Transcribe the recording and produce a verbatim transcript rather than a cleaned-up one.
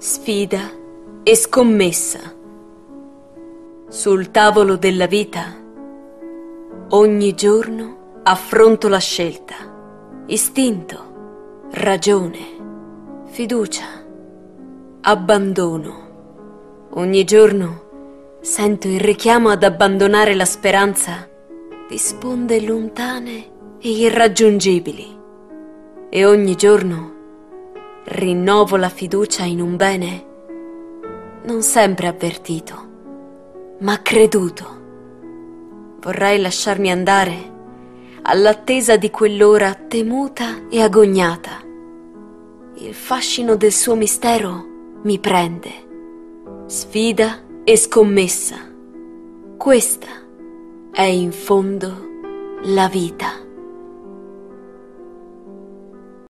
sfida e scommessa. Sul tavolo della vita, ogni giorno affronto la scelta, istinto, ragione, fiducia, abbandono. Ogni giorno sento il richiamo ad abbandonare la speranza di sponde lontane e irraggiungibili. E ogni giorno rinnovo la fiducia in un bene non sempre avvertito, ma creduto. Vorrei lasciarmi andare all'attesa di quell'ora temuta e agognata. Il fascino del suo mistero mi prende. Sfida e scommessa. Questa è in fondo la vita.